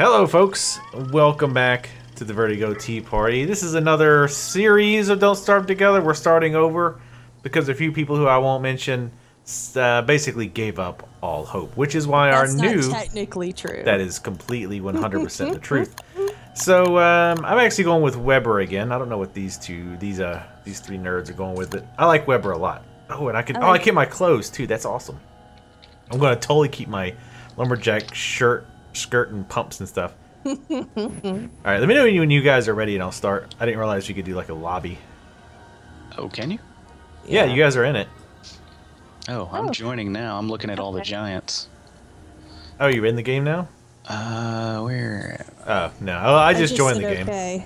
Hello folks, welcome back to the Vertigo Tea Party. This is another series of Don't Starve Together. We're starting over because a few people who I won't mention basically gave up all hope, which is why That's our not new... technically true. That is completely 100% the truth. So I'm actually going with Weber again. I don't know what these three nerds are going with, but I like Weber a lot. Oh, and I keep my clothes too. That's awesome. I'm going to totally keep my lumberjack shirt, skirt, and pumps and stuff. All right, let me know when you guys are ready, and I'll start. I didn't realize you could do like a lobby. Oh, can you? Yeah, you guys are in it. Oh, I'm joining now. I'm looking at all the giants. Oh, you're in the game now? Where? Oh, no. I just joined the game. Okay.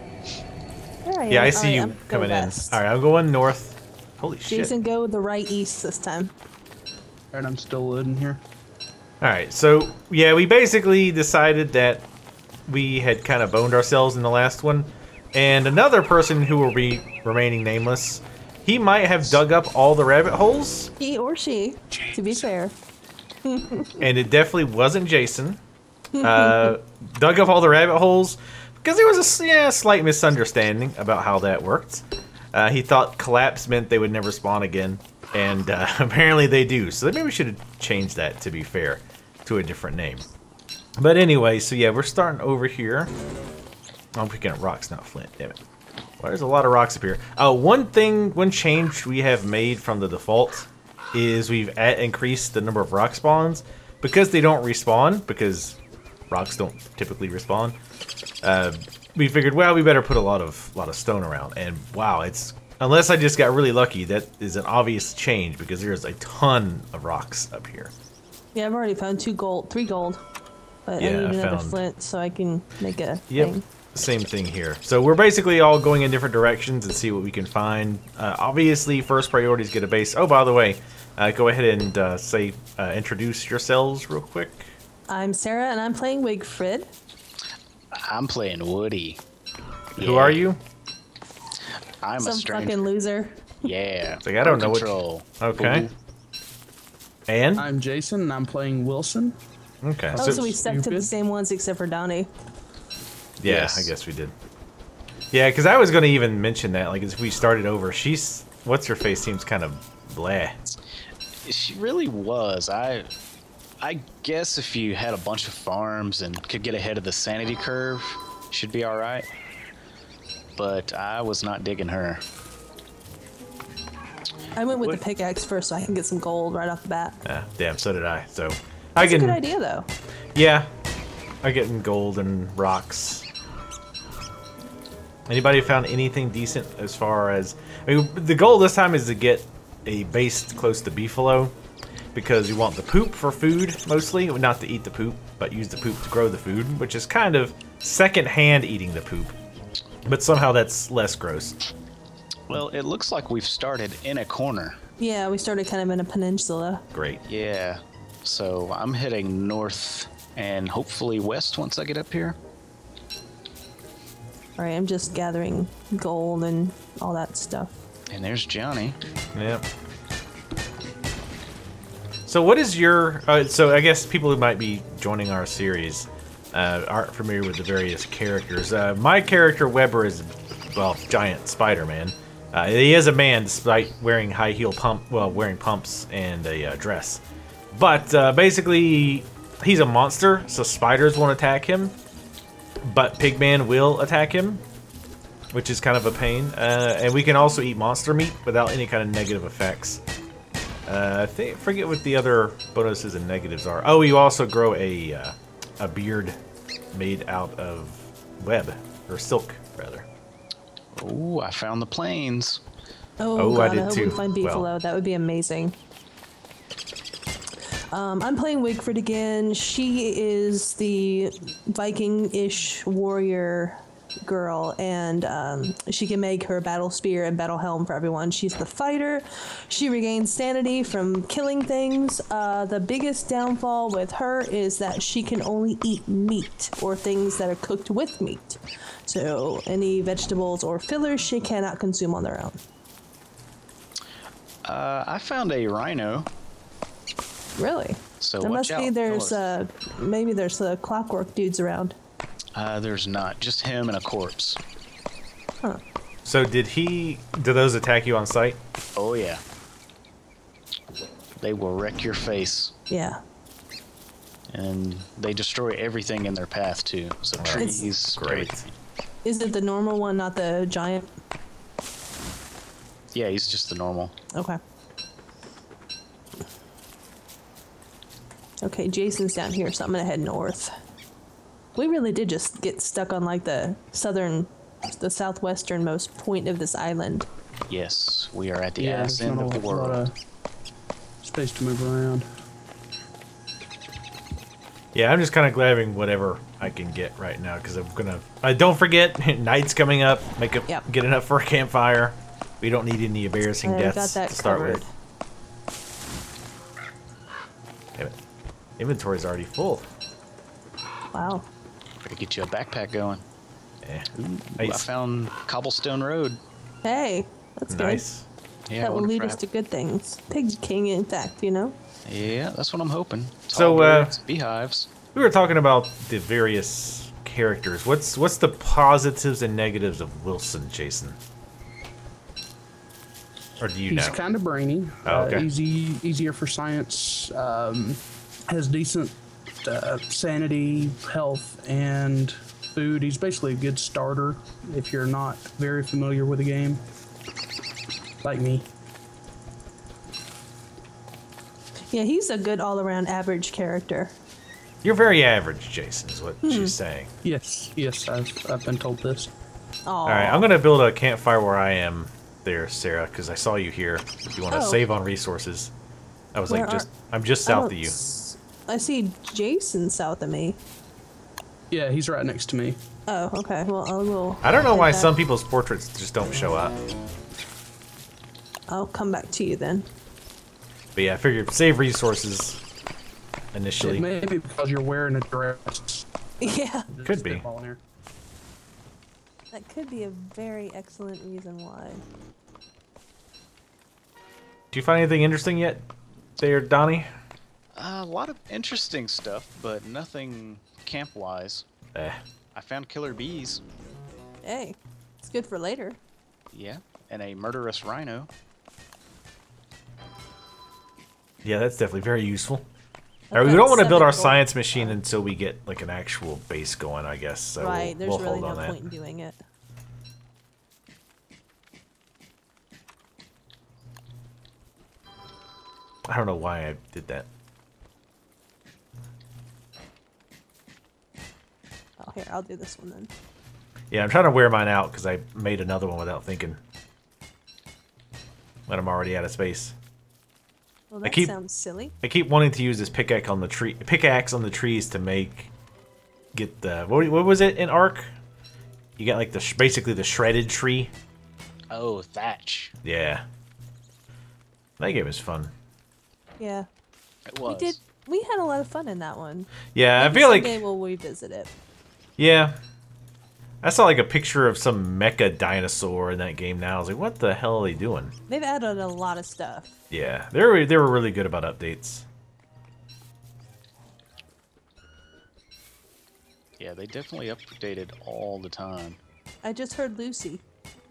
Yeah, I see you coming in. All right, I'm going north. Holy shit. Jason, go the right east this time. Alright, I'm still loading here. Alright, so, yeah, we basically decided that we had kind of boned ourselves in the last one. And another person who will be remaining nameless, he might have dug up all the rabbit holes. He or she, to be fair. And it definitely wasn't Jason. Dug up all the rabbit holes because there was a slight misunderstanding about how that worked. He thought collapse meant they would never spawn again. And apparently they do. So maybe we should have changed that, to be fair, to a different name. But anyway, so yeah, we're starting over here. Oh, I'm picking up rocks, not flint. Damn it. Well, there's a lot of rocks up here. One change we have made from the default is we've increased the number of rock spawns. Because they don't respawn, because rocks don't typically respawn, we figured, well, we better put a lot of stone around. And wow, it's... Unless I just got really lucky, that is an obvious change because there's a ton of rocks up here. Yeah, I've already found 3 gold. But yeah, I need another flint so I can make a thing. Same thing here. So we're basically all going in different directions and see what we can find. Obviously, first priority is get a base. Oh, by the way, go ahead and introduce yourselves real quick. I'm Sarah, and I'm playing Wigfrid. I'm playing Woodie. Who are you? I'm Some a stranger. fucking loser. Yeah. Like, I don't know control. Okay. And? I'm Jason, and I'm playing Wilson. Okay. Oh, so we stuck to the same ones except for Donnie. Yeah, Yes. I guess we did. Yeah, because I was going to even mention that, like, as we started over, what's her face seems kind of bleh. She really was. I guess if you had a bunch of farms and could get ahead of the sanity curve, should be all right. But I was not digging her. I went with the pickaxe first so I can get some gold right off the bat. Damn, so did I. So That's a good idea, though. Yeah, I get in gold and rocks. Anybody found anything decent as far as... I mean, the goal this time is to get a base close to beefalo because you want the poop for food, mostly. Not to eat the poop, but use the poop to grow the food, which is kind of second-hand eating the poop. But somehow that's less gross. Well, it looks like we've started in a corner. Yeah, we started kind of in a peninsula. Great. Yeah. So I'm heading north and hopefully west once I get up here. Alright, I'm just gathering gold and all that stuff. And there's Johnny. Yep. So what is your... so I guess people who might be joining our series aren't familiar with the various characters. My character, Weber, is, well, giant Spider-Man. He is a man despite wearing high heel wearing pumps and a dress. But basically, he's a monster, so spiders won't attack him. But Pigman will attack him, which is kind of a pain. And we can also eat monster meat without any kind of negative effects. I forget what the other bonuses and negatives are. Oh, you also grow a beard made out of web, or silk, rather. Oh, I found the plains. Oh God, I did hope too. we find beefalo. That would be amazing. I'm playing Wigfrid again. She is the Viking-ish warrior girl, and she can make her battle spear and battle helm for everyone. She's the fighter. She regains sanity from killing things. The biggest downfall with her is that she can only eat meat or things that are cooked with meat. So any vegetables or fillers she cannot consume on their own. I found a rhino. Really? So There watch must be out, there's fellas. maybe there's clockwork dudes around. There's not. Just him and a corpse. Huh. So do those attack you on sight? Oh, yeah. They will wreck your face. Yeah. And they destroy everything in their path, too. So trees, Great. everything. Is it the normal one, not the giant? Yeah, he's just the normal. Okay. Okay, Jason's down here, so I'm gonna head north. We really did just get stuck on like the southwesternmost point of this island. Yes, we are at the Yeah, ass there's end not of the a lot world. of space to move around. Yeah, I'm just kind of grabbing whatever I can get right now because I'm gonna. Don't forget, night's coming up. Yep. Get enough for a campfire. We don't need any embarrassing I got deaths that to start covered. with. Damn it. Inventory's already full. Wow. Gotta get you a backpack going. Yeah. I Nice. found Cobblestone Road. Hey, that's good. Nice. Yeah, That will wonder lead if us to good things. Pig King, in fact, you know? Yeah, that's what I'm hoping. It's So, all birds, beehives. We were talking about the various characters. What's the positives and negatives of Wilson, Jason? Or do you He's know? kind of brainy. Oh, okay. Easier for science. Has decent sanity, health, and food. He's basically a good starter if you're not very familiar with the game, like me. Yeah, he's a good all-around average character. You're very average, Jason, is what she's saying. Yes, I've been told this. Oh, All right, I'm gonna build a campfire where I am there, Sarah, because I saw you here. If you want to Oh. save on resources, I was Where like, are- I'm just I south don't of you. I see Jason south of me. Yeah, he's right next to me. Oh, okay. Well, I will. I don't know head why back. some people's portraits just don't show up. I'll come back to you then. But yeah, I figured save resources initially. It may be because you're wearing a dress. Yeah, Could be. Spitballing here. that could be a very excellent reason why. Do you find anything interesting yet, there, Donnie? A lot of interesting stuff, but nothing camp-wise. Eh. I found killer bees. Hey, it's good for later. Yeah, and a murderous rhino. Yeah, that's definitely very useful. I've All right, we got don't want to build our 7 gold. science machine until we get like an actual base going, I guess. So Right, we'll there's really hold no on that. point in doing it. I don't know why I did that. Oh, here, I'll do this one then. Yeah, I'm trying to wear mine out because I made another one without thinking. When I'm already out of space. Well, that keep- sounds silly. I keep wanting to use this pickaxe on the trees to get the what was it in Ark? You got like the basically the shredded tree. Oh, thatch. Yeah, that game is fun. Yeah, It was. we had a lot of fun in that one. Yeah, Maybe I feel like someday we'll revisit it. yeah. I saw like a picture of some mecha dinosaur in that game. Now I was like, what the hell are they doing? They've added a lot of stuff. Yeah, they were really good about updates. Yeah, they definitely updated all the time. I just heard Lucy.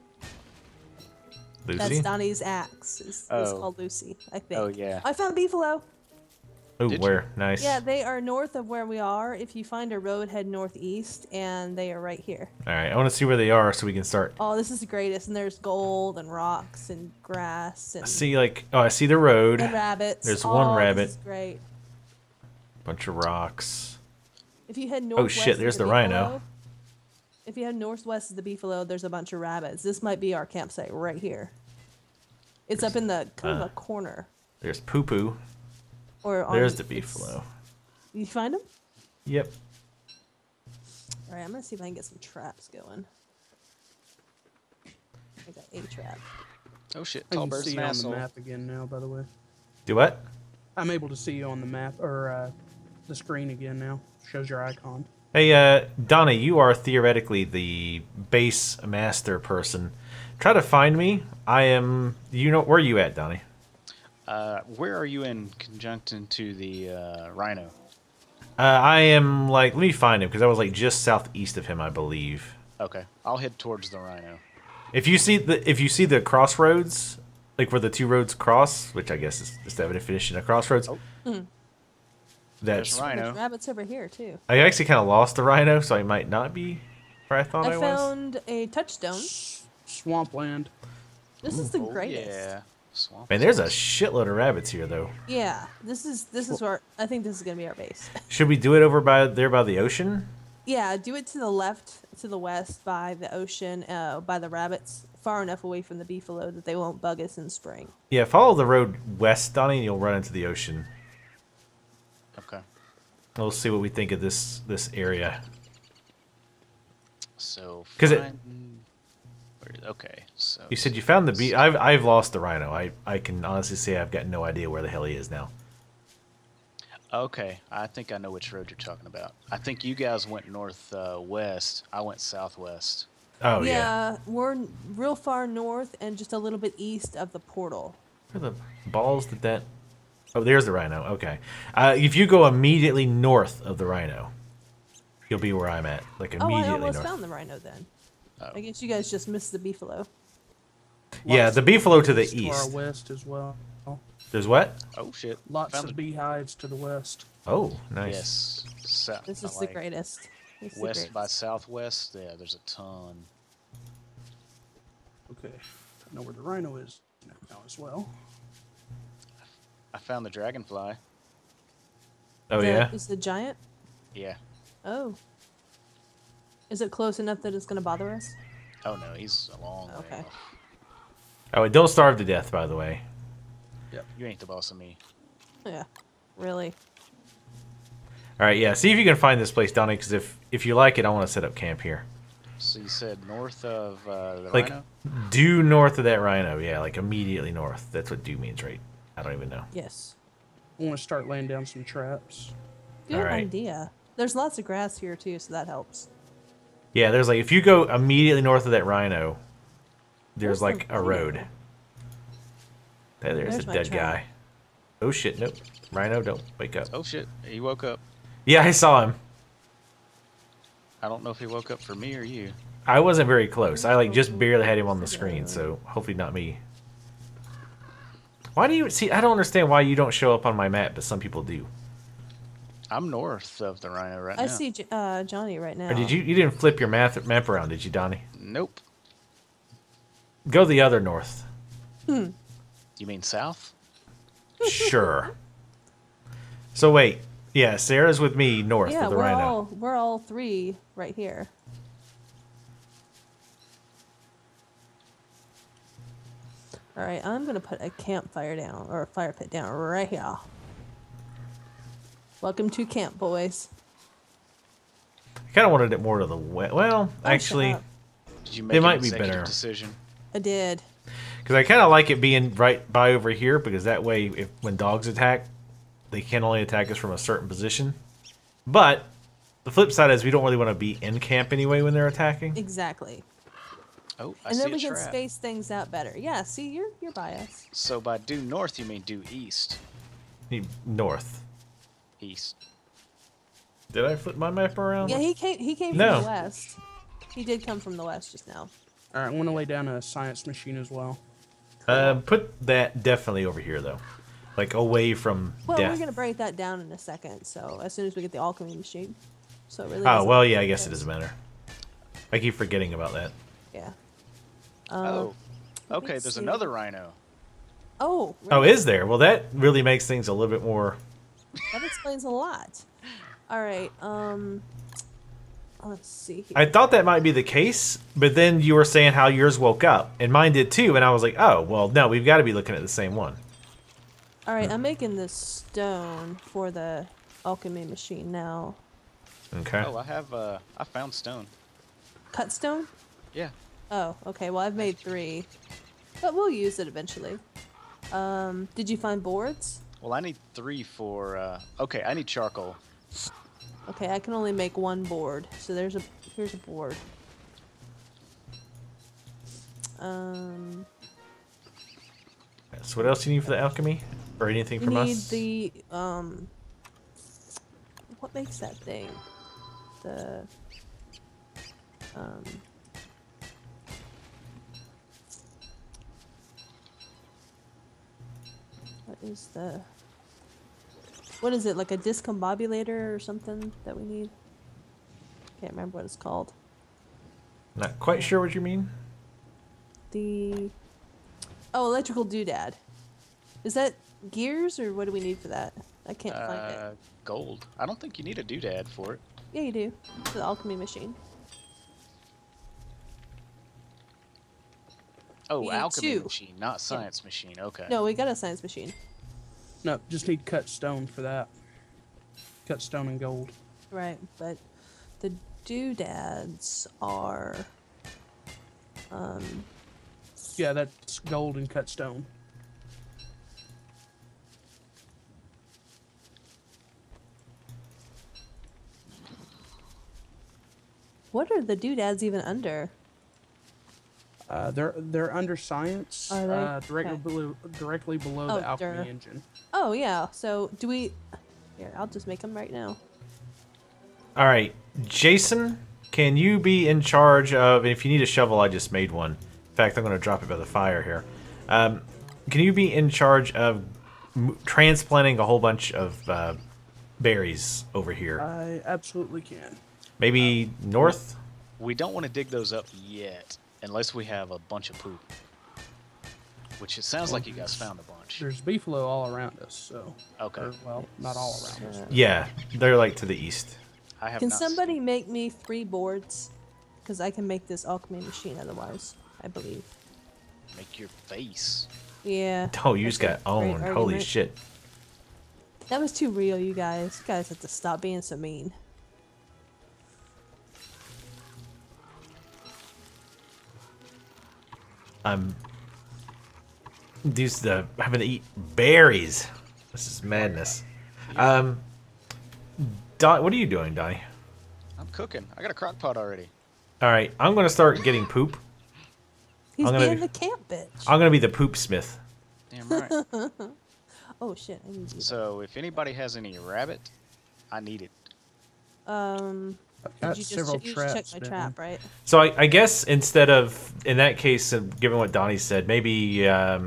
Lucy. That's Donnie's axe. It's Oh. called Lucy, I think. Oh, yeah. I found beefalo. Oh, Did you? where? Nice. Yeah, they are north of where we are. If you find a road, head northeast, and they are right here. All right, I want to see where they are so we can start. Oh, this is the greatest. And there's gold and rocks and grass and, I see I see the road. and rabbits. There's oh, one rabbit. This is great. Bunch of rocks. If you head northwest, shit, there's is the rhino. beefalo. If you head northwest of the beefalo, there's a bunch of rabbits. This might be our campsite right here. It's up in the kind of a corner. There's poo poo. Or on, There's the it's- beefalo. You find them? Yep. All right, I'm gonna see if I can get some traps going. I got a trap. Oh shit, I tall can bird's see an you on the asshole. map again now, by the way. Do what? I'm able to see you on the map, or the screen again now. Shows your icon. Hey, Donnie, you are theoretically the base master person. Try to find me. I am. You know where are you at, Donnie? Where are you in conjunction to the rhino? I am like, let me find him because I was like just southeast of him, I believe. Okay, I'll head towards the rhino. If you see the crossroads, like where the two roads cross, which I guess is just the definition of crossroads. Oh. That's There's rhino. There's rabbits over here too. I actually kind of lost the rhino, so I might not be where I thought I was. found a touchstone. Swampland. This is the Oh, greatest. yeah. Swamp. Man, there's a shitload of rabbits here, though. Yeah, this is where I think this is gonna be our base. Should we do it over by the ocean? Yeah, do it to the left, to the west, by the ocean, by the rabbits, far enough away from the beefalo that they won't bug us in spring. Yeah, follow the road west, Donnie, and you'll run into the ocean. Okay. We'll see what we think of this area. So. 'Cause it- Okay. So. You said you found the bee. I've lost the rhino. I can honestly say I've got no idea where the hell he is now. Okay, I think I know which road you're talking about. I think you guys went north west. I went southwest. Oh yeah. Yeah, we're real far north and just a little bit east of the portal. Where the balls did that? Oh, there's the rhino. Okay. If you go immediately north of the rhino, you'll be where I'm at. Like Oh, I immediately almost north. found the rhino then. Oh. I guess you guys just missed the beefalo. Yeah, the beefalo to the To our east. west as well. There's what? Oh shit! Lots Found of it. beehives to the west. Oh, nice. Yes. This is the greatest. This is the West by greatest. southwest. Yeah, there's a ton. Okay, I know where the rhino is now as well. I found the dragonfly. Oh yeah. Is the giant? Yeah. Oh. Is it close enough that it's going to bother us? Oh no, he's a long way Okay. off. Oh, and don't starve to death, by the way. You ain't the boss of me. Yeah. Really? All right, yeah. See if you can find this place, Donnie, because if you like it, I want to set up camp here. So you said north of the Like, rhino? due north of that rhino. Yeah, like immediately north. That's what due means, right? I don't even know. Yes. I want to start laying down some traps. Good Alright. idea. There's lots of grass here too, so that helps. Yeah, there's like, if you go immediately north of that rhino, there's Where's like the a road. rhino? There's There's a my dead trap. guy. Oh shit, nope. Rhino, don't wake up. Oh shit, he woke up. Yeah, I saw him. I don't know if he woke up for me or you. I wasn't very close. I like just barely had him on the screen, so hopefully not me. Why do you see? I don't understand why you don't show up on my map, but some people do. I'm north of the rhino right now. I see Johnny right now. Or did you? You didn't flip your map around, did you, Donnie? Nope. Go the other north. You mean south? Sure. So wait, yeah, Sarah's with me north Yeah, of the rhino. we're all three right here. All right, I'm gonna put a campfire down or a fire pit down right here. Welcome to camp, boys. I kind of wanted it more to the west. Well, Oh, actually, shut up. Did you It make an might be executive better. decision? I did. because I kind of like it being right by over here, because that way, if when dogs attack, they can only attack us from a certain position. But the flip side is we don't really want to be in camp anyway when they're attacking. Exactly. Oh, I And see then a we can trap. space things out better. Yeah, see, you're by us. So by due north, you mean due east? North. East. Did I flip my map around? Yeah, he came No. from the west. He did come from the west just now. All right, I want to lay down a science machine as well. Put that definitely over here though, like away from Well, death. we're gonna break that down in a second. So as soon as we get the alchemy machine, so it really. Oh doesn't well, matter yeah, I what guess it is. doesn't matter. I keep forgetting about that. Yeah. Oh. let me Okay, there's see. another rhino. Oh. Oh, really? is there? Well, that really makes things a little bit more. That explains a lot. All right. Let's see here. I thought that might be the case, but then you were saying how yours woke up, and mine did too, and I was like, oh, well, no, we've got to be looking at the same one. All right, I'm making this stone for the alchemy machine now. Okay. Oh, I found stone. Cut stone? Yeah. Oh, okay. Well, I've made 3, but we'll use it eventually. Did you find boards? Well, I need 3 for. Okay, I need charcoal. Okay, I can only make 1 board. So here's a board. So what else do you need for the alchemy? or anything We from need us? the what makes that thing? The what is it, like a discombobulator or something that we need? Can't remember what it's called. Not quite sure what you mean. Electrical doodad. Is that gears, or what do we need for that? I can't find it. Gold. I don't think you need a doodad for it. Yeah, you do. For the alchemy machine. Oh, need alchemy 2. machine, not science machine. Okay. No, we got a science machine. No, just need cut stone for that. Cut stone and gold. Right, but the doodads are Yeah, that's gold and cut stone. what are the doodads even under? They're under science. Are they? Directly below Oh, the alchemy dur. engine. Oh yeah, so do we here, I'll just make them right now. All right, Jason, can you be in charge of? If you need a shovel, I just made one. In fact, I'm going to drop it by the fire here. Can you be in charge of transplanting a whole bunch of berries over here? I absolutely can. Maybe north. We don't want to dig those up yet, unless we have a bunch of poop. Which it sounds like you guys found a bunch. There's beefalo all around us, so. Okay. Well, not all around us. Yeah, they're like to the east. I have Can not somebody seen- make me 3 boards? Because I can make this alchemy machine otherwise, I believe. make your face? Yeah. Oh, you that's just got a great owned. Holy argument. shit. That was too real, you guys. You guys have to stop being so mean. I'm used to having to eat berries. This is madness. Don, what are you doing, Donnie? I'm cooking. I got a crock pot already. All right, I'm gonna start getting poop. He's I'm gonna being be- the camp bitch. I'm gonna be the poop smith. Damn right. Oh shit, I need you. So if anybody has any rabbit, I need it. Did Got you several just traps check my down. trap, right? So I guess instead of, in that case, given what Donnie said, maybe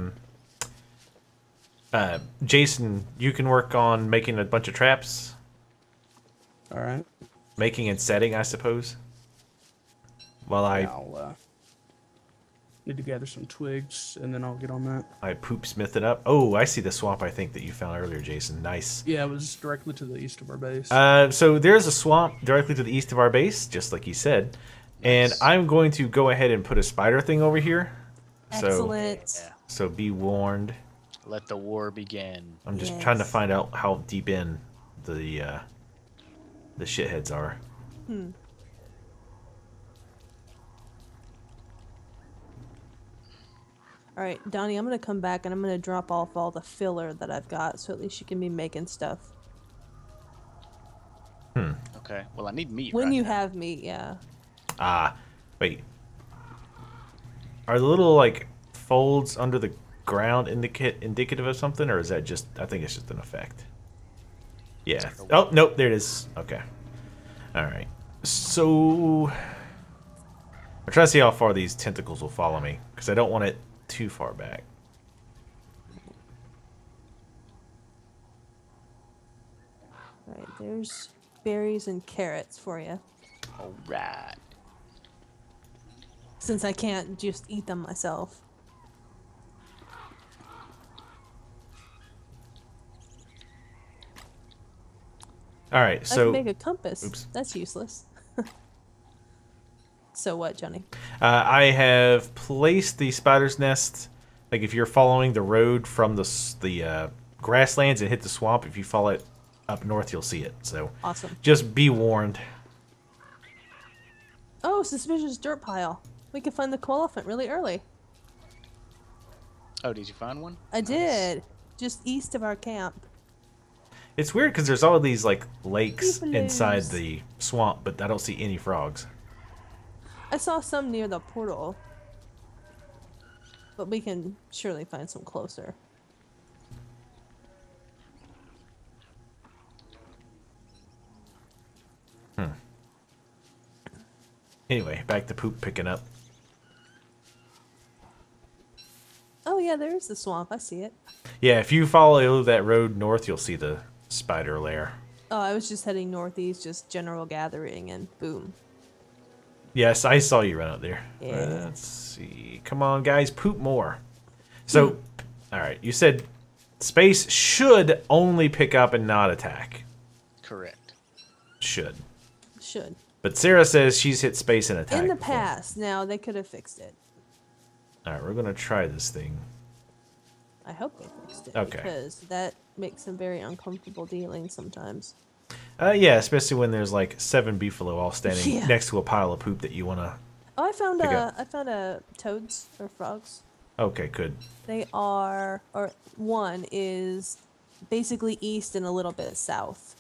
Jason, you can work on making a bunch of traps, All right. making and setting, I suppose. While I'll need to gather some twigs, and then I'll get on that. I poop smith it up. Oh, I see the swamp I think that you found earlier, Jason. Nice. Yeah, it was directly to the east of our base. So there's a swamp directly to the east of our base, just like you said. And Nice. I'm going to go ahead and put a spider thing over here. Excellent. Yeah. So be warned. Let the war begin. I'm just trying to Yes. find out how deep in the shitheads are. All right, Donnie, I'm gonna come back and I'm gonna drop off all the filler that I've got, so at least you can be making stuff Okay. Well, I need meat. when right you now. have meat. Yeah. Ah, wait. Are the little like folds under the ground indicative of something, or is that just? I think it's just an effect. Yeah. Oh nope, there it is. Okay. All right. So I'm trying to see how far these tentacles will follow me, because I don't want it too far back. All right, there's berries and carrots for you. All right. Since I can't just eat them myself. All right. I So can make a compass. Oops. That's useless. So what, Johnny? I have placed the spider's nest. Like if you're following the road from the grasslands and hit the swamp, if you follow it up north, you'll see it. So Awesome. just be warned. Oh, suspicious dirt pile. We can find the coal elephant really early. Oh, did you find one? I did. Just east of our camp. It's weird because there's all of these like lakes Beefaloos. inside the swamp, but I don't see any frogs. I saw some near the portal. But we can surely find some closer. Anyway, back to poop picking up. Oh yeah, there is the swamp. I see it. Yeah, if you follow that road north, you'll see the spider lair. Oh, I was just heading northeast, just general gathering, and boom. Yes, I saw you run up there. Yeah. Let's see. Come on, guys, poop more. So, all right, you said space should only pick up and not attack. Correct. Should. Should. But Sarah says she's hit space and attack In the before. past, now they could have fixed it. All right, we're going to try this thing. I hope they fixed it. Okay. Because that makes them very uncomfortable dealing sometimes. Yeah, especially when there's like 7 beefalo all standing Yeah. next to a pile of poop that you want to... Oh, I found Pick up. toads or frogs. Okay, good. They are, or one is basically east and a little bit south.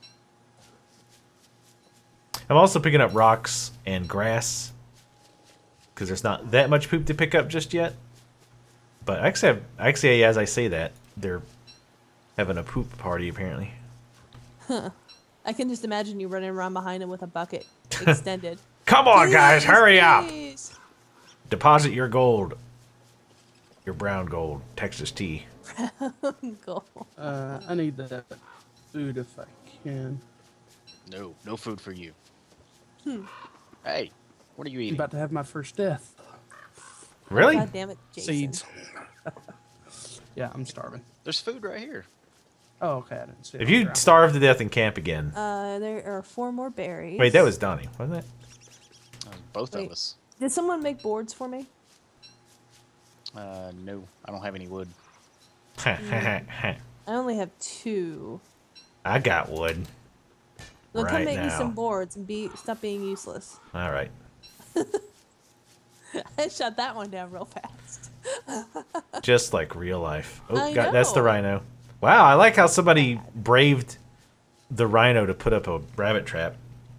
I'm also picking up rocks and grass because there's not that much poop to pick up just yet. But actually, as I say that, they're having a poop party apparently. I can just imagine you running around behind them with a bucket extended. Come on, guys, Please, hurry up! please. Deposit your gold. Your brown gold, Texas tea. Go. I need that food if I can. No, no food for you. Hey, what are you I'm eating? about to have my first death. Really? God damn it, Jason. Seeds. Yeah, I'm starving. There's food right here. Oh, okay, I didn't see it. If on the you ground. starve to death in camp again. There are 4 more berries. Wait, that was Donnie, wasn't it? Both Wait. of us. Did someone make boards for me? No, I don't have any wood. I only have 2. I got wood. Look, come Right make me now. some boards and stop being useless. All right. I shot that one down real fast. Just like real life. Oh, I God, that's the know. rhino. Wow, I like how somebody braved the rhino to put up a rabbit trap.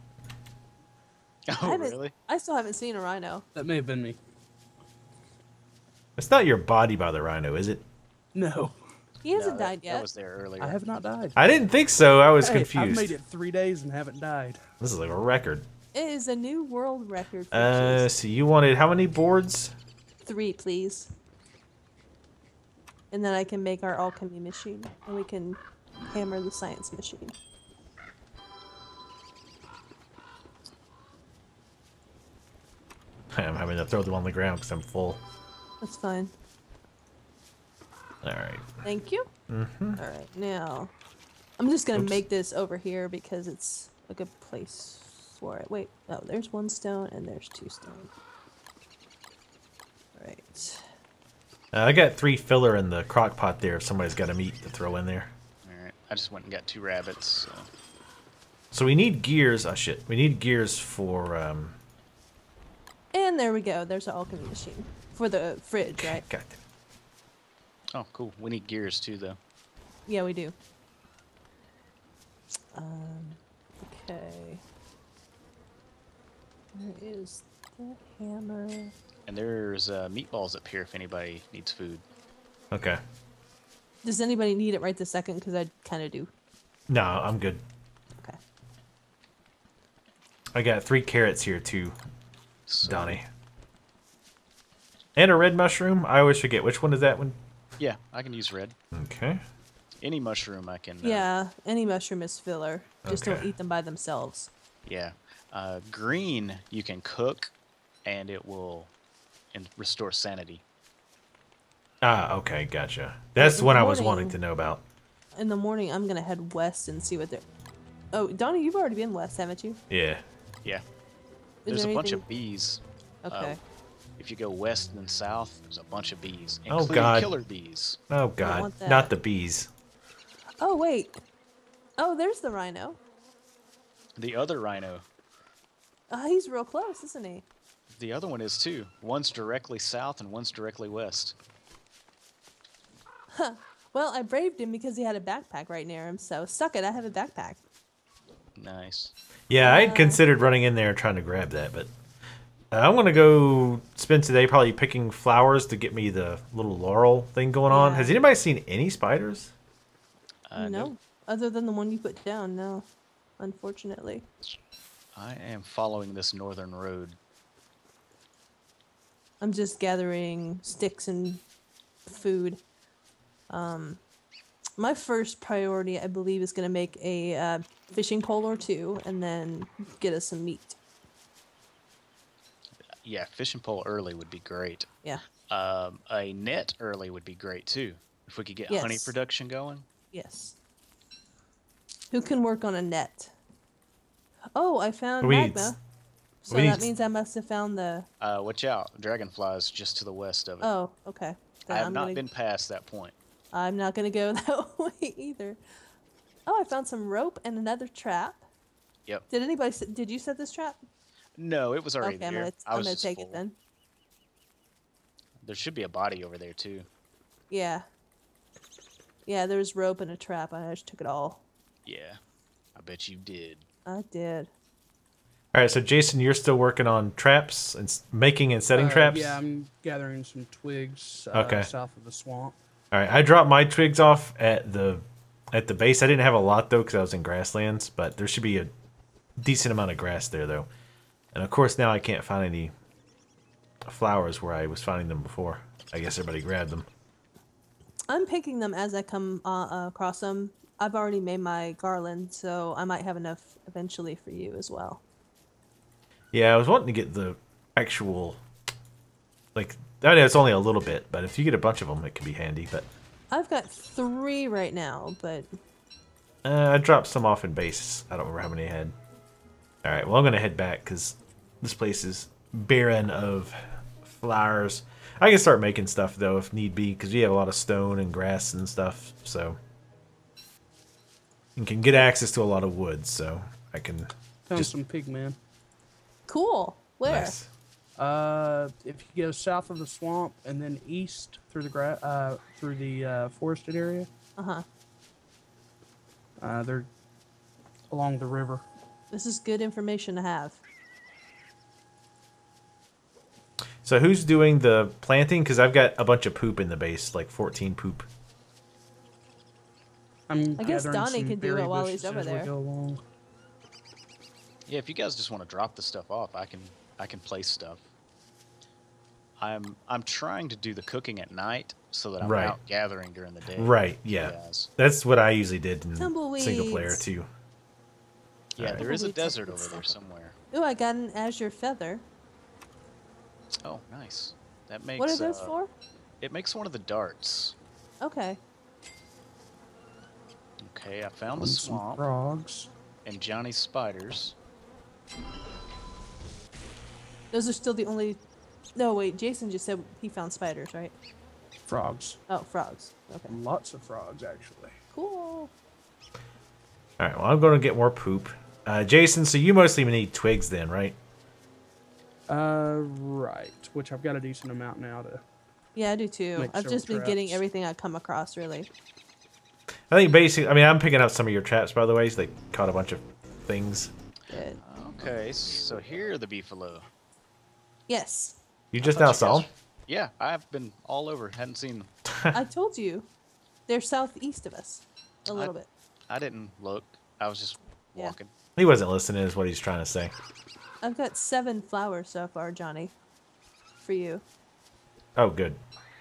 Oh, really? I still haven't seen a rhino. That may have been me. It's not your body by the rhino, is it? No, He hasn't No, died that yet. was there earlier. I have not died. I didn't think so. I was Hey, confused. I've made it 3 days and haven't died. This is like a record. It is a new world record. For So you wanted how many boards? 3, please. And then I can make our alchemy machine, and we can hammer the science machine. I'm having to throw them on the ground because I'm full. That's fine. All right. Thank you. Mm-hmm. All right, now I'm just gonna Oops. make this over here because it's a good place for it. Wait, oh, there's 1 stone and there's 2 stone. All right. I got 3 filler in the crock pot there if somebody's got a meat to throw in there. All right. I just went and got 2 rabbits. So. So we need gears. Oh, shit. We need gears for... And there we go. There's an alchemy machine for the fridge, right? God damn. Oh, cool. We need gears too, though. Yeah, we do. Okay. Where is that hammer? And there's meatballs up here if anybody needs food. Okay. Does anybody need it right this second? Because I kind of do. No, I'm good. Okay. I got 3 carrots here too, So, Donnie. And a red mushroom. I always forget. Which one is that one? Yeah, I can use red. Okay. Any mushroom I can. Yeah, any mushroom is filler. Just don't Okay. eat them by themselves. Yeah. Green you can cook, and it will restore sanity. Ah, okay. Gotcha. That's in what the I was morning- wanting to know about. In the morning, I'm gonna head west and see what they're. Oh, Donnie, you've already been west, haven't you? Yeah. Yeah. Is There's there a bunch anything- of bees. Okay. If you go west and then south, there's a bunch of bees, Oh, including God. killer bees. Oh, God. want that. Not the bees. Oh wait. Oh, there's the rhino. The other rhino, He's real close, isn't he? the other one is too. One's directly south and one's directly west. Well, I braved him because he had a backpack right near him. So suck it. I have a backpack. Nice. Yeah, I'd considered running in there trying to grab that, but I'm going to go spend today probably picking flowers to get me the little laurel thing going on. Yeah. Has anybody seen any spiders? No, other than the one you put down. No, unfortunately. I am following this northern road I'm just gathering sticks and food. My first priority, I believe, is going to make a fishing pole or two, and then get us some meat. Yeah, fishing pole early would be great. Yeah. A net early would be great too. If we could get honey Yes. production going. Yes. Who can work on a net? Oh, I found We need- magma. So we that need- means I must have found the... Watch out, dragonflies just to the west of it. Oh, okay. Then I have I'm not gonna... been past that point. I'm not going to go that way either. Oh, I found some rope and another trap. Yep. Did you set this trap? No, it was already Okay, there. I'm was gonna just take full. it then. There should be a body over there too. Yeah. Yeah, there's rope and a trap. I just took it all. Yeah, I bet you did. I did. All right, so Jason, you're still working on traps and making and setting traps? Yeah, I'm gathering some twigs Okay. south of the swamp. All right, I dropped my twigs off at the base. I didn't have a lot though because I was in grasslands, but there should be a decent amount of grass there though. And of course now I can't find any flowers where I was finding them before. I guess everybody grabbed them. I'm picking them as I come across them. I've already made my garland, so I might have enough eventually for you as well. Yeah, I was wanting to get the actual, like, I know it's only a little bit, but if you get a bunch of them, it can be handy. But I've got 3 right now, but... I dropped some off in base. I don't remember how many I had. All right, well, I'm going to head back because this place is barren of flowers. I can start making stuff, though, if need be, because we have a lot of stone and grass and stuff, so... And can get access to a lot of wood, so I can... Found some pigmen. Cool. Where? Nice. If you go south of the swamp and then east through the forested area, Uh-huh. they're along the river. This is good information to have. So who's doing the planting? Because I've got a bunch of poop in the base, like 14 poop. I guess Donnie can do it while he's over there. Yeah, if you guys just want to drop the stuff off, I can place stuff. I'm trying to do the cooking at night so that I'm Right. out gathering during the day. Right, yeah. Yes. That's what I usually did in Tumbleweeds. single player, too. Yeah, Alright. there is a Tumbleweeds desert and over there stuff. somewhere. Ooh, I got an azure feather. Oh, nice. That makes. What are those for? It makes one of the darts. Okay. Okay, I found the Some swamp frogs. and Johnny's spiders. Those are still the only... No, wait, Jason just said he found spiders, right? Frogs. Oh, frogs. Okay. Lots of frogs, actually. Cool. All right, well, I'm going to get more poop. Jason, so you mostly need twigs then, right? Right. Which I've got a decent amount now to... Yeah, I do too. Make I've just been several getting traps. everything I come across, really. I think basically, I mean, I'm picking up some of your traps, by the way. So they caught a bunch of things. Good. Okay, so here are the beefalo. Yes. You just Thought now you saw guys- them? Yeah, I've been all over. Hadn't seen them. I told you. They're southeast of us. A little bit. I didn't look. I was just Yeah. walking. He wasn't listening, is what he's trying to say. I've got 7 flowers so far, Johnny. For you. Oh, good.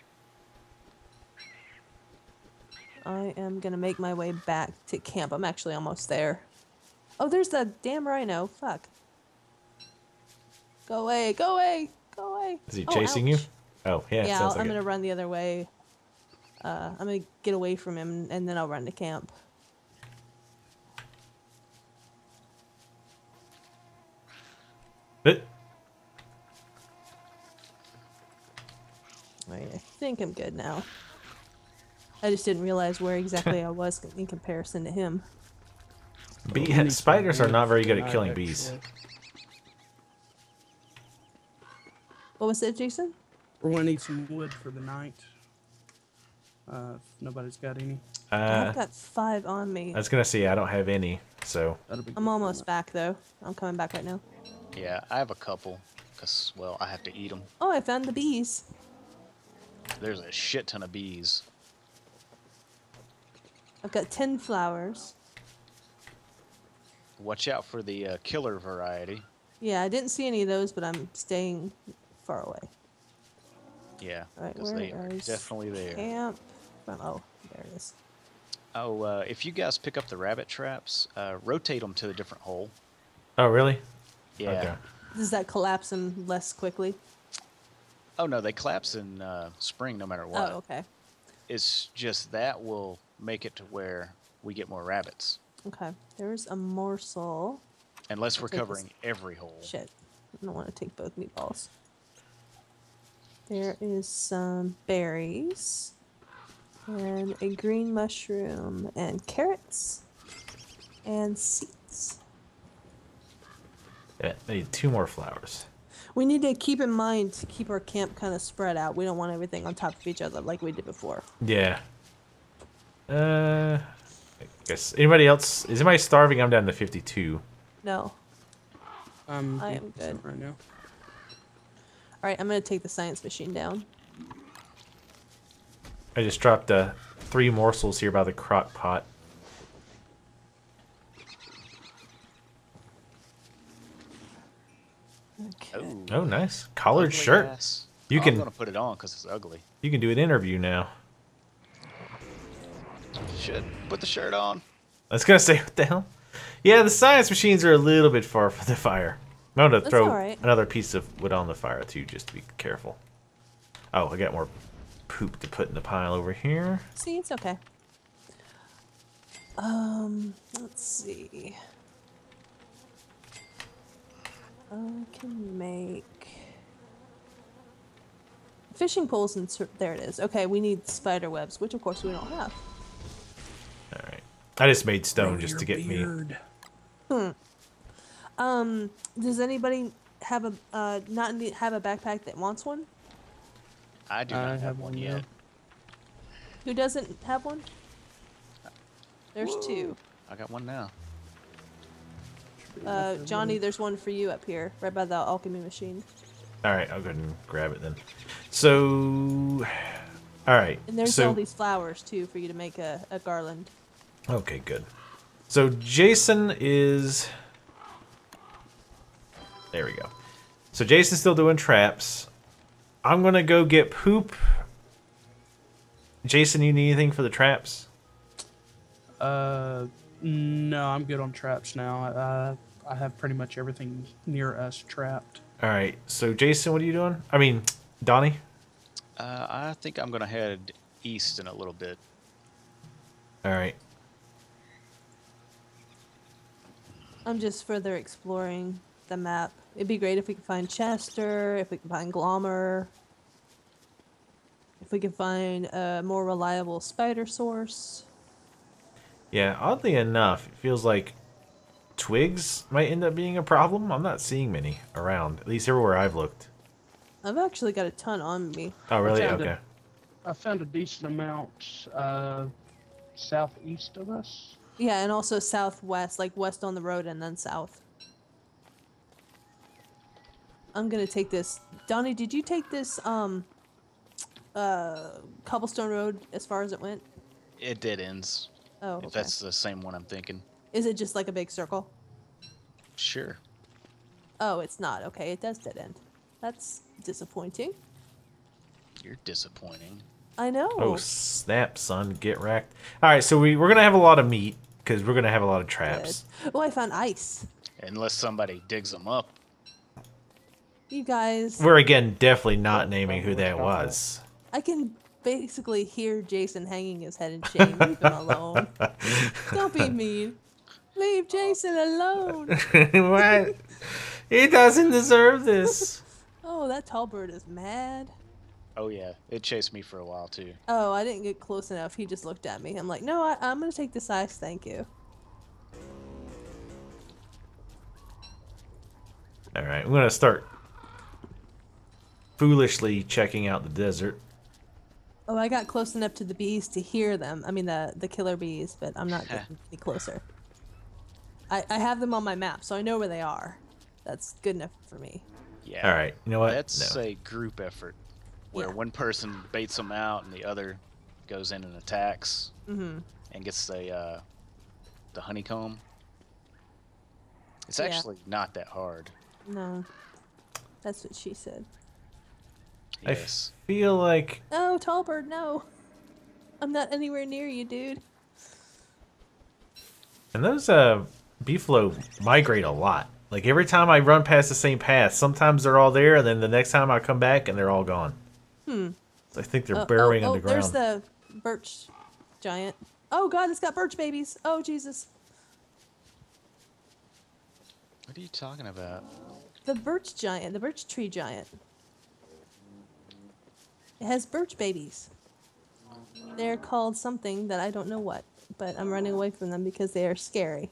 I am going to make my way back to camp. I'm actually almost there. Oh, there's the damn rhino. Fuck. Go away. Go away. Go away. Is he Oh, chasing you? ouch. Oh, yeah, it Yeah, sounds I'm like going it. to run the other way. I'm going to get away from him, and then I'll run to camp. But Right, I think I'm good now. I just didn't realize where exactly I was in comparison to him. spiders are not very good at killing bees. What was it, Jason? We're going to need some wood for the night. If nobody's got any. I've got 5 on me. I was going to say, I don't have any, so... That'll be I'm good. almost back, though. I'm coming back right now. Yeah, I have a couple. Because, well, I have to eat them. Oh, I found the bees. There's a shit ton of bees. I've got 10 flowers. Watch out for the killer variety. Yeah, I didn't see any of those, but I'm staying far away. Yeah, All right, because where they are is definitely there. camp? Oh, there it is. Oh, if you guys pick up the rabbit traps, rotate them to a different hole. Oh, really? Yeah. Okay. Does that collapse them less quickly? Oh no, they collapse in spring no matter what. Oh, okay. It's just that will make it to where we get more rabbits. Okay. There's a morsel. Unless we're take this- covering every hole. Shit. I don't want to take both meatballs. There is some berries. And a green mushroom. And carrots. And seeds. Yeah, I need 2 more flowers. We need to keep in mind to keep our camp kind of spread out. We don't want everything on top of each other like we did before. Yeah. I guess anybody else? Is anybody starving? I'm down to 52. No. I am eating good. right now. Alright, I'm going to take the science machine down. I just dropped 3 morsels here by the crock pot. Okay. Oh, nice collared Ugly shirt. ass. You I'm can gonna put it on because it's ugly. you can do an interview now. Should put the shirt on. I was gonna say, what the hell? Yeah, the science machines are a little bit far from the fire. I'm gonna That's throw alright. another piece of wood on the fire too, just to be careful. Oh, I got more poop to put in the pile over here. See, it's okay. Let's see. I can make fishing poles and there it is. Okay, we need spider webs, which of course we don't have. All right, I just made stone Grow just your to get me. beard. Does anybody have a have a backpack that wants one? I do I not have one now. yet. Who doesn't have one? There's Whoa. 2. I got one now. Johnny, there's one for you up here, right by the alchemy machine. All right, I'll go ahead and grab it then. So, all right. And there's so, all these flowers too for you to make a garland. Okay, good. So Jason is. There we go. So Jason's still doing traps. I'm gonna go get poop. Jason, you need anything for the traps? No, I'm good on traps now. I have pretty much everything near us trapped. All right. So Jason, what are you doing? I mean, Donnie. I think I'm gonna head east in a little bit. All right. I'm just further exploring the map. It'd be great if we could find Chester, if we could find Glommer, if we could find a more reliable spider source. Yeah. Oddly enough, it feels like twigs might end up being a problem. I'm not seeing many around, at least everywhere I've looked. I've actually got a ton on me. Oh, really? found Okay. I found a decent amount southeast of us. Yeah, and also southwest, like west on the road and then south. I'm gonna take this. Donnie, did you take this cobblestone road as far as it went? It dead ends. Oh, If okay. that's the same one I'm thinking. Is it just like a big circle? Sure. Oh, it's not. Okay, it does dead end. That's disappointing. You're disappointing. I know. Oh snap, son! Get wrecked. All right, so we're gonna have a lot of meat because we're gonna have a lot of traps. Good. Oh, I found ice. Unless somebody digs them up. You guys, We're again definitely not naming who that was. I can basically hear Jason hanging his head in shame. Leave him alone. Don't be mean. Leave Jason alone. What? He doesn't deserve this. Oh, that tall bird is mad. Oh yeah, it chased me for a while too. Oh, I didn't get close enough. He just looked at me. I'm like, no, I'm going to take this ice. Thank you. All right, I'm gonna start foolishly checking out the desert. Oh, I got close enough to the bees to hear them. I mean, the killer bees, but I'm not getting any closer. I have them on my map, so I know where they are. That's good enough for me. Yeah. All right, you know what? That's No. a group effort where Yeah. one person baits them out and the other goes in and attacks and gets the honeycomb. It's Yeah. actually not that hard. No, that's what she said. Yes. I feel like Oh, tall bird, no. I'm not anywhere near you, dude. and those beefalo migrate a lot. Like every time I run past the same path, sometimes they're all there, and then the next time I come back and they're all gone. So I think they're burrowing underground. There's the birch giant. Oh god, it's got birch babies. Oh Jesus. What are you talking about? The birch giant, the birch tree giant. It has birch babies. They're called something that I don't know what, but I'm running away from them because they are scary.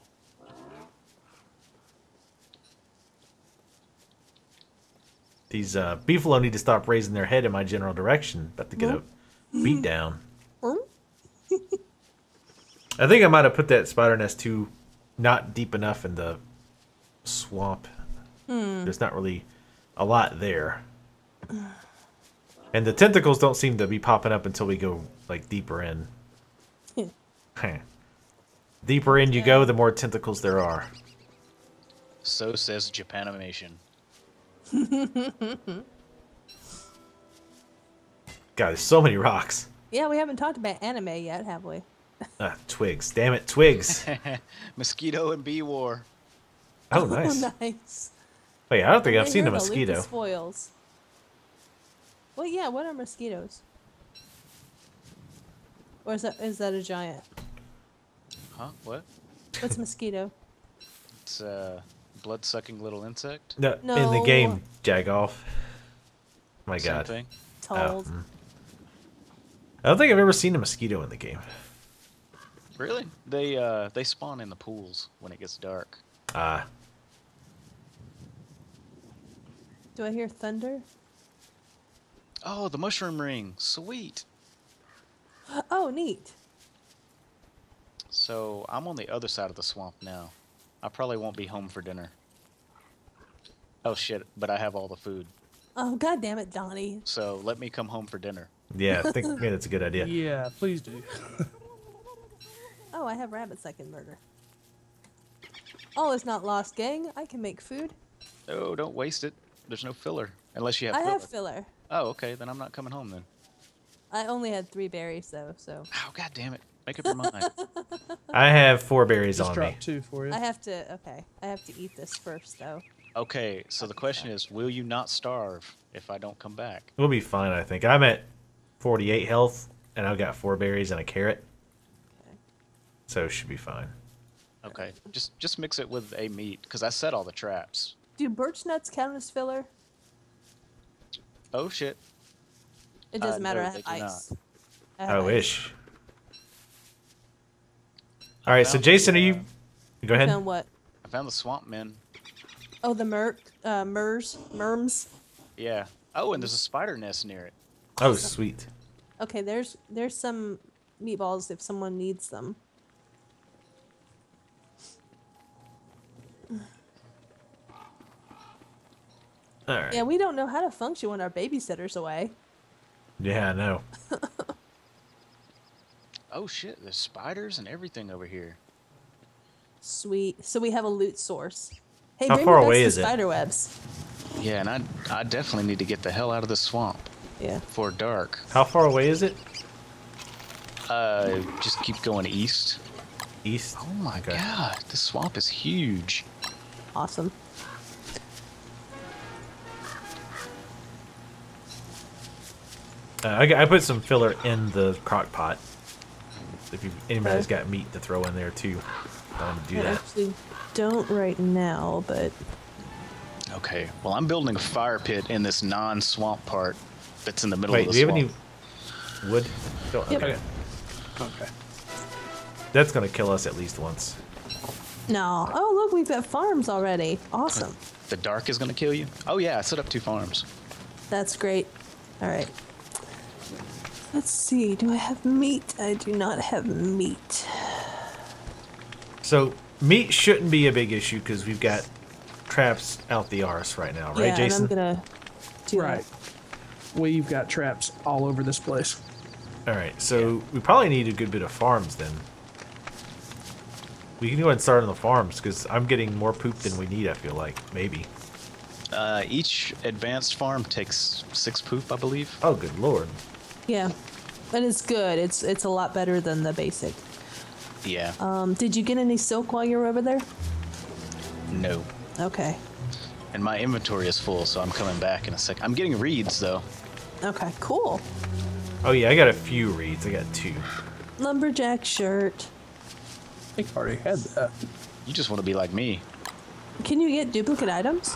These beefalo need to stop raising their head in my general direction. About to get a beat down. I think I might have put that spider nest too not deep enough in the swamp. There's not really a lot there. And the tentacles don't seem to be popping up until we go like deeper in. Deeper in you go, the more tentacles there are. So says Japanimation. God, there's so many rocks. Yeah, we haven't talked about anime yet, have we? Twigs. Damn it, twigs. Mosquito and bee war. Oh, nice. Oh, nice. Wait, I don't think I've Right seen here, a the mosquito. Lucas Foils. Well, yeah, what are mosquitoes? Or is that a giant? Huh? What? What's mosquito? It's a blood-sucking little insect. No, in the No. game, Jagoff. My Same God. thing. Told. I don't think I've ever seen a mosquito in the game. Really? They spawn in the pools when it gets dark. Do I hear thunder? Oh, the mushroom ring. Sweet. Oh, neat. So I'm on the other side of the swamp now. I probably won't be home for dinner. Oh shit, but I have all the food. Oh, god damn it, Donnie. So let me come home for dinner. Yeah, I think maybe that's a good idea. Yeah, please do. Oh, I have rabbits I can murder. All is not lost, gang. I can make food. Oh, don't waste it. There's no filler. Unless you have I filler. have filler. Oh, okay, then I'm not coming home then. I only had 3 berries, though, so... Oh, god damn it. Make up your mind. I have 4 berries Just on drop me. 2 for you. I have to... Okay. I have to eat this first, though. Okay, so the question is, will you not starve if I don't come back? We'll be fine, I think. I'm at 48 health, and I've got 4 berries and a carrot. Okay. So it should be fine. Okay, just mix it with a meat, because I set all the traps. Do birch nuts count as filler? Oh shit. It doesn't matter. no, I they have do ice. I wish. All right, so Jason, are you... Go ahead. Found what? I found the swamp men. Oh, the merms. Yeah. Oh, and there's a spider nest near it. Oh, sweet. Okay, there's some meatballs if someone needs them. All right. Yeah, we don't know how to function when our babysitter's away. Yeah, I know. Oh shit, there's spiders and everything over here. Sweet. So we have a loot source. Hey, How bring far me back away some is it? spider webs. Yeah, and I definitely need to get the hell out of the swamp Yeah. before dark. How far away is it? Just keep going east. East? Oh my Okay. god, this swamp is huge. Awesome. I put some filler in the crock pot. If anybody's got meat to throw in there too, I want to do I that. actually don't right now, but Okay, well I'm building a fire pit in this non-swamp part that's in the middle Wait, of do the you have swamp. any wood? Don't, Yep. okay. Okay. That's gonna kill us at least once. no. Oh, look, we've got farms already. Awesome. The dark is gonna kill you? Oh yeah, I set up 2 farms. That's great. All right. Let's see. Do I have meat? I do not have meat. So meat shouldn't be a big issue because we've got traps out the arse right now, right, Yeah, Jason? and I'm gonna do Right. We've got traps all over this place. All right, so we probably need a good bit of farms then. We can go ahead and start on the farms because I'm getting more poop than we need. I feel like maybe. Each advanced farm takes 6 poop, I believe. Oh, good lord. Yeah, and it's good. It's a lot better than the basic. Yeah. Did you get any silk while you were over there? No. Okay. And my inventory is full, so I'm coming back in a sec. I'm getting reeds, though. Okay, cool. Oh yeah, I got a few reeds. I got 2. Lumberjack shirt. I think I already had that. You just want to be like me. Can you get duplicate items?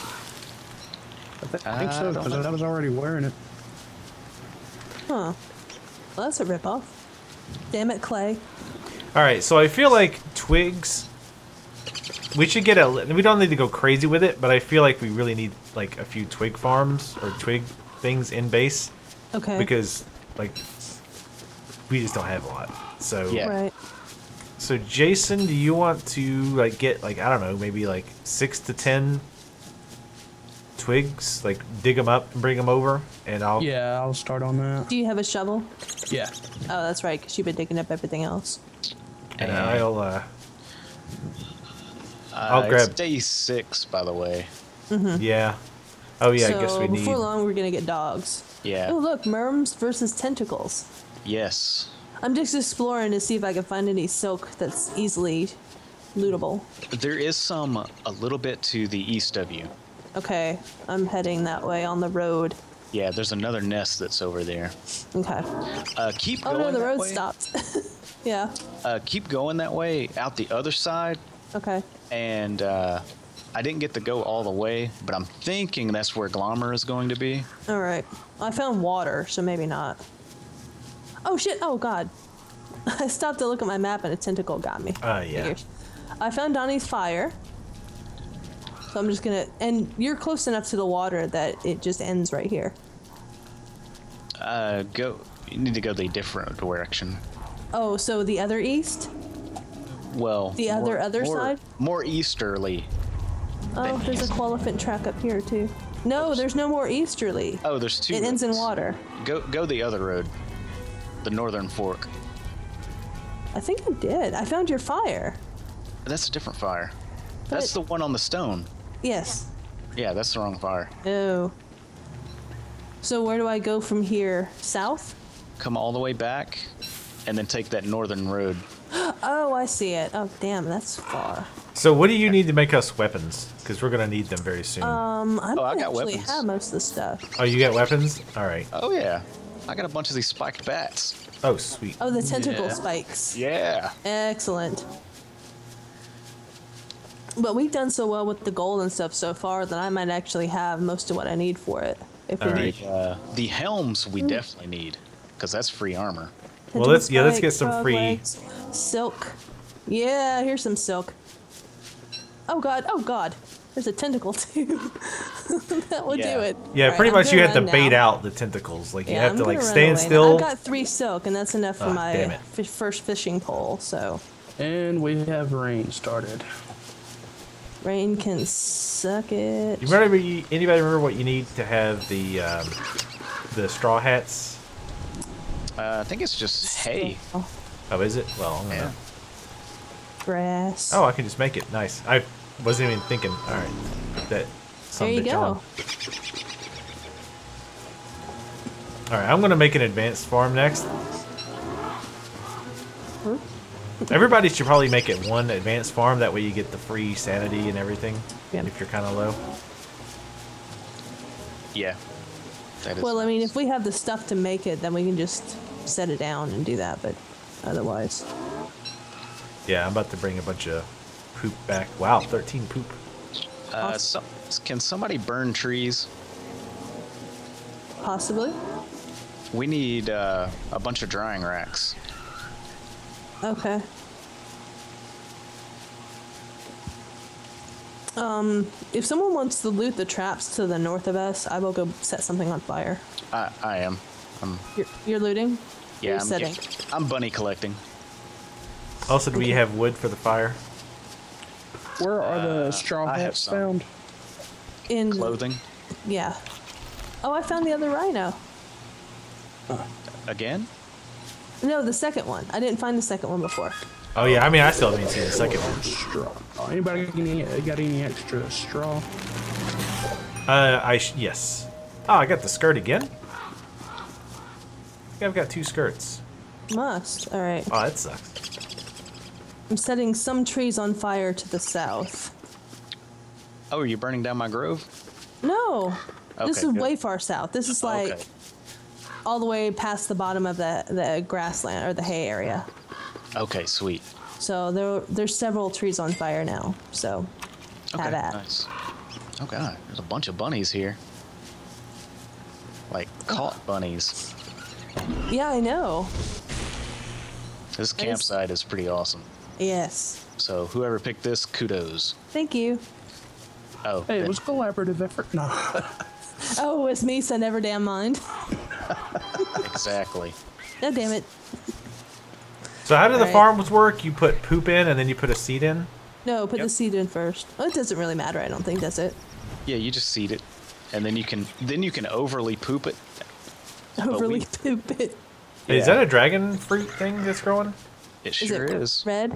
I think so, don't because know. I was already wearing it. Huh. Well, that's a ripoff. Damn it, Klei. All right, so I feel like twigs. We should get a. We don't need to go crazy with it, but I feel like we really need like a few twig farms or twig things in base Okay. because like we just don't have a lot. So Yeah. Right. So Jason, do you want to like get like I don't know, maybe like 6 to 10 twigs, like dig them up and bring them over, and I'll. Yeah, I'll start on that. Do you have a shovel? Yeah. Oh, that's right, because you've been digging up everything else. And I'll grab. It's day 6, by the way. Yeah. Oh yeah, so I guess we need. before long, we're gonna get dogs. Yeah. Oh, look, merms versus tentacles. Yes. I'm just exploring to see if I can find any silk that's easily lootable. There is some a little bit to the east of you. Okay, I'm heading that way on the road. Yeah, there's another nest that's over there. Okay. Keep Oh going no, the that road way. stopped. Yeah. Keep going that way out the other side, Okay. and I didn't get to go all the way, but I'm thinking that's where Glommer is going to be. All right. I found water, so maybe not. Oh shit! Oh god. I stopped to look at my map and a tentacle got me. Yeah. Figures. I found Donnie's fire. So I'm just gonna. And you're close enough to the water that it just ends right here. Go. You need to go the different direction. Oh, so the other east? Well, The other side? More easterly. Oh, than there's a east. qualified track up here too. No, there's no more easterly. Oh, there's 2. It ends in roads. water. Go the other road. The northern fork. I think I did. I found your fire. That's a different fire. That's But- the one on the stone. Yes. Yeah, that's the wrong fire. Oh. So where do I go from here? South? Come all the way back, and then take that northern road. Oh, I see it. Oh, damn, that's far. So what do you need to make us weapons? Because we're gonna need them very soon. I I don't got actually weapons. have most of the stuff. Oh, you got weapons? All right. Oh yeah, I got a bunch of these spiked bats. Oh, sweet. Oh, the tentacle Yeah. spikes. Yeah. Excellent. But we've done so well with the gold and stuff so far that I might actually have most of what I need for it. If we All need right. The helms we definitely need, because that's free armor. Well, let's get some frog free. legs, silk. Yeah, here's some silk. Oh god, oh god. There's a tentacle too. That will Yeah. do it. Yeah, Alright, pretty I'm much gonna you have to run bait now. out the tentacles. Like you Yeah, have I'm to gonna like run stand away now. still. I've got 3 silk, and that's enough for Ah, my damn it. first fishing pole. So And we have rain started. rain can suck it. You remember? Anybody remember what you need to have the straw hats? I think it's just hay. Oh, Oh, is it? Well, I'm gonna. Yeah. grass. Oh, I can just make it. Nice. I wasn't even thinking. All right, put that. there son of a you bitch go. on. All right, I'm gonna make an advanced farm next. Everybody should probably make it one advanced farm. That way you get the free sanity and everything. Yeah. If you're kind of low. Yeah. That is Well, I mean, nice. if we have the stuff to make it, then we can just set it down and do that. But otherwise, Yeah, I'm about to bring a bunch of poop back. Wow, 13 poop. Can somebody burn trees? possibly. We need a bunch of drying racks. Okay. If someone wants to loot the traps to the north of us, I will go set something on fire. I am. You're looting? Yeah, You're setting. I'm bunny collecting. Also, do we have wood for the fire? Where are the straw I have hats some. found? In Clothing Yeah. Oh, I found the other rhino. again? No, the second one. I didn't find the second one before. Oh yeah, I mean I still haven't seen the second one. Straw. Oh, anybody got any extra straw? Yes. Oh, I got the skirt again. Yeah, I've got 2 skirts. Must. All right. Oh, that sucks. I'm setting some trees on fire to the south. Oh, are you burning down my grove? No. This Okay, is good. way far south. This is like Okay. all the way past the bottom of the grassland or the hay area. Okay, sweet. So there's several trees on fire now. So Okay, have at. nice. Oh god, there's a bunch of bunnies here. Like caught bunnies. Yeah, I know. This campsite is pretty awesome. Yes. So whoever picked this, kudos. Thank you. Oh, Hey, it then- was collaborative effort. No. Oh, it's me, so never damn mind. exactly. Oh, damn it. So how do the Right. farms work? You put poop in and then you put a seed in? No, put Yep. the seed in first. Oh, it doesn't really matter, I don't think, does it? Yeah, you just seed it, and then you can overly poop it. Overly we- poop it. Hey, Is Yeah. that a dragon fruit thing that's growing? It Is sure it is. red?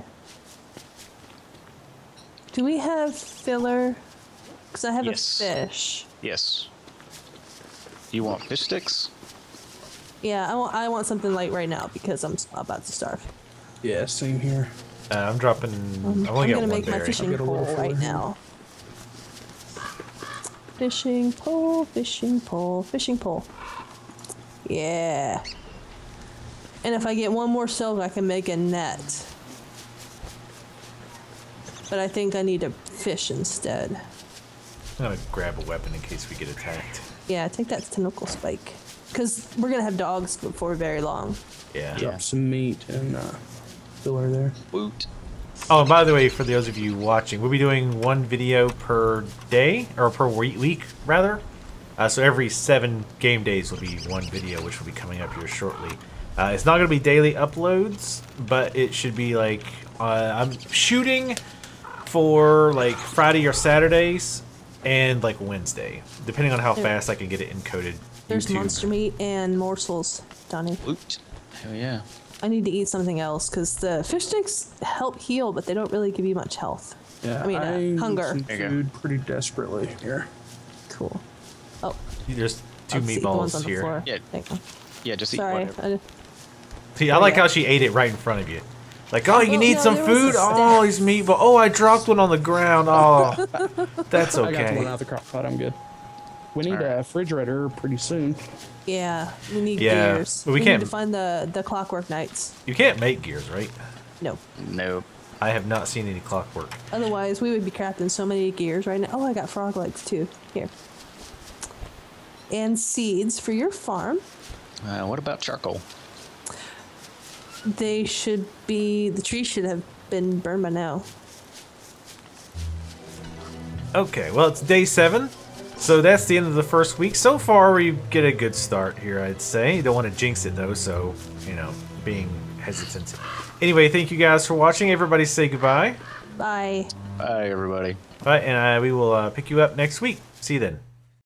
Do we have filler? Because I have Yes. a fish. Yes. You want fish sticks? Yeah, I want something like right now because I'm about to starve. Yeah, same here. I'm dropping. I've only I'm got gonna one make my berry. fishing I'll get a little pole right filler here. now. Fishing pole, fishing pole, fishing pole. Yeah. And if I get one more silk, I can make a net. But I think I need to fish instead. I'm gonna grab a weapon in case we get attacked. Yeah, take that tentacle spike. Because we're going to have dogs before very long. Yeah. Drop some meat and filler there. Woot. Oh, and by the way, for those of you watching, we'll be doing 1 video per day, or per week, rather. So every 7 game days will be 1 video, which will be coming up here shortly. It's not going to be daily uploads, but it should be like, I'm shooting for like Friday or Saturdays, and like Wednesday, depending on how fast I can get it encoded. There's YouTube. monster meat and morsels, Donnie. Woot. Hell yeah. I need to eat something else because the fish sticks help heal, but they don't really give you much health. Yeah, I mean, need hunger. some There you go. food pretty desperately here. Cool. Oh, There's 2 I'll just eat the ones meatballs on the here. floor. Yeah. Thank you. Yeah, just eat Sorry. whatever. See, I like how she ate it right in front of you. Like, oh, you Well, need no, some there was food? a Oh, these meatballs. Oh, I dropped one on the ground. Oh, that's I got the one okay. out of the crock pot. I'm good. We need Alright. a refrigerator pretty soon. Yeah, we need Yeah, gears. but we need can't- to find the clockwork knights. You can't make gears, right? No. Nope. I have not seen any clockwork. Otherwise, we would be crafting so many gears right now. Oh, I got frog legs too. Here. And seeds for your farm. What about charcoal? They should be. The trees should have been burned by now. Okay, well, it's day 7. So that's the end of the first week. So far, we get a good start here, I'd say. You don't want to jinx it, though, so, being hesitant. Anyway, thank you guys for watching. Everybody say goodbye. Bye. Bye, everybody. Bye, and we will pick you up next week. See you then.